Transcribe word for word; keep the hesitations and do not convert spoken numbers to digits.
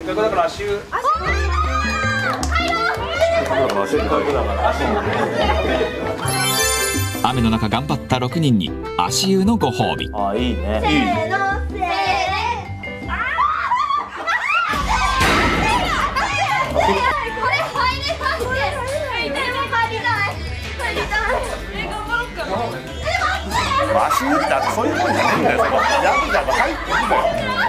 せっかくだから足湯。せっかくだから足湯。 雨の中頑張ったろくにんに足湯のご褒美。 あ、いいね。 せーの、せーの。これ入れますね。でも入りたい。入りたい。え、頑張ろうか。え、待って。 足湯ってそういうことじゃないんだよ。ヤクザが入ってくんだよ。